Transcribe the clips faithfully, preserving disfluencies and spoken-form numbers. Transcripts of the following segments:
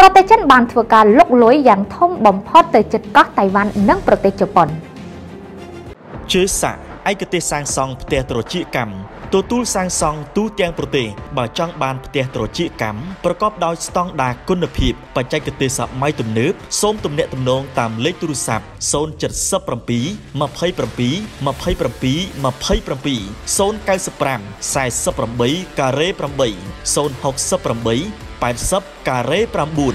ប្រទេសចិនបានធ្វើការលុកលុយយ៉ាងធំបំផុតទៅជិតកោះតៃវ៉ាន់និងប្រទេសជប៉ុនជឿសាឯកទេសសាងសង់ផ្ទះត្រចៀកកម្មទទួលសាងសង់ទូទាំងប្រទេសបើចង់បានផ្ទះត្រចៀកកម្មប្រកបដោយស្តង់ដារគុណភាពបច្ចេកទេសសម័យទំនើបសូមទំនាក់ទំនងតាមលេខទូរស័ព្ទศูนย์ เจ็ด เจ็ด ยี่สิบ ยี่สิบ ยี่สิบ ยี่สิบ ยี่สิบ ศูนย์ เก้า ห้า แปด สี่ แปด การ៉េ แปด ศูนย์ หก แปด แปด ศูนย์ การ៉េ เก้า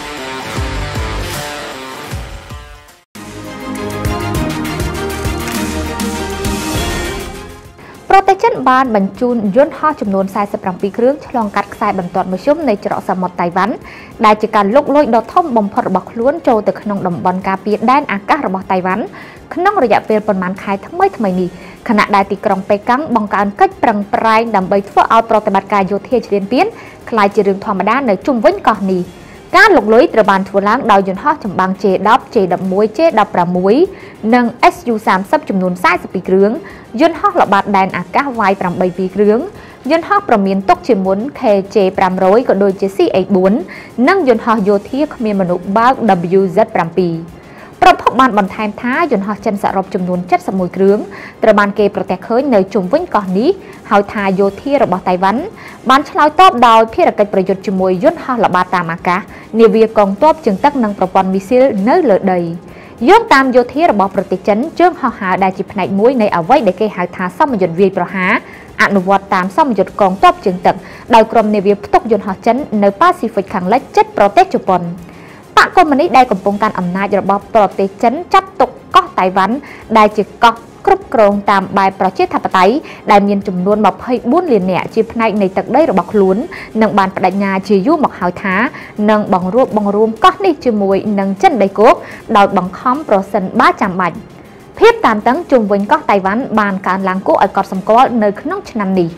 ប្រទេសចិនបានបញ្ជូនយន្តហោះចំនួនสี่สิบเจ็ดគ្រឿងឆ្លងកាត់ខ្សែបន្ទាត់មធ្យមនៃច្រកសមុទ្រតៃវ៉ាន់ដែលជាការលុកលុយដ៏ធំបំផុតរបស់ខ្លួនចូលទៅក្នុងតំបន់ការពារដែនអាកាសរបស់តៃវ៉ាន់ក្នុងរយៈពេលប្រមាណខែថ្មីថ្មីនេះខណៈដែលទីក្រុងប៉េកាំងបង្កើនកិច្ចប្រឹងប្រែងដើម្បីធ្វើឲ្យប្រតិបត្តិការយោធាជ្រៀនពៀនក្លាយជារឿងធម្មតានៅជុំវិញកោះនេះការលុកលុយត្រូវបានធ្វើឡើងដោយយន្តហោះចម្បាំង J ដប់ J ដប់មួយ J ដប់ប្រាំមួយ និង S U สามสิบ ចំនួនสี่สิบពីរគ្រឿងយន្តហោះល្បាតដែនអាកាស Y ប្រាំបីពីរគ្រឿងយន្តហោះប្រមានទុកជាមុន K J ប្រាំរយ ក៏ដូចជា C H bốn និងយន្តហោះយោធាគ្មានមនុស្សបើក W Z ប្រាំពីរប្រភពបានបន្ថែមថាយន្តហោះចិនសរុបចំនួនเจ็ดสิบเอ็ดគ្រឿងត្រូវបានគេប្រទះឃើញនៅជុំវិញកោះនេះហើយថាយោធារបស់តៃវ៉ាន់បានឆ្លើយតបដោយភារកិច្ចប្រយុទ្ធជាមួយយន្តហោះល្បាតតាមអាកាសនាវាកងទ័ពជើងទឹកនិងប្រព័ន្ធមីស៊ីលនៅលើដីយោងតាមយោធារបស់ប្រទេសចិនជើងហោះហើរដែលជាផ្នែកមួយនៃអ្វីដែលគេហៅថាសមយុទ្ធវាយប្រហារអនុវត្តតាមសមយុទ្ធកងទ័ពជើងទឹកដោយក្រុមនាវាផ្ទុកយន្តហោះចិននៅប៉ាស៊ីហ្វិកខាងលិចជិតប្រទេសជប៉ុនបកកុម្មុយនីសដែលកំពុងកាន់អំណាចរបស់ប្រទេសចិនចាត់ទុកកោះតៃវ៉ាន់ដែលជាកោះគ្រប់គ្រងតាមបែបប្រជាធិបតេយ្យដែលមានចំនួនยี่สิบสี่លាននាក់ជាផ្នែកនៃទឹកដីរបស់ខ្លួននិងបានបដិញ្ញាជាយូរមកហើយថានឹងបង្រួបបង្រួមកោះនេះជាមួយនឹងចិនដីគោកដោយបង្ខំប្រសិនបើចាំបាច់ភាពតានតឹងជុំវិញកោះតៃវ៉ាន់បានកើនឡើងគួរឲ្យកត់សម្គាល់នៅក្នុងឆ្នាំនេះ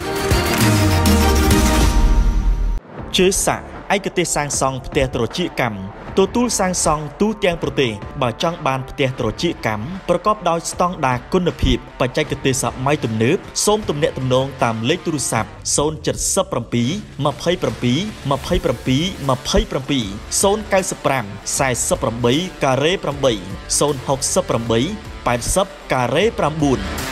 ជឿសាឯកទេសសាងសង់ផ្ទះត្រចៀកកម្មទទួលសាងសង់ទូទាំងប្រទេសបើចង់បានផ្ទះត្រចៀកកម្មប្រកបដោយស្តង់ដារគុណភាពបច្ចេកទេសសម័យទំនើបសូមទំនាក់ទំនងតាមលេខទូរស័ព្ទศูนย์ เจ็ด เจ็ด ยี่สิบ ยี่สิบ ยี่สิบ ยี่สิบ ยี่สิบ ศูนย์ เก้า ห้า แปด สี่ แปด สี่ แปด การ៉េ แปด ศูนย์ หก แปด แปด แปด ศูนย์ การ៉េ เก้า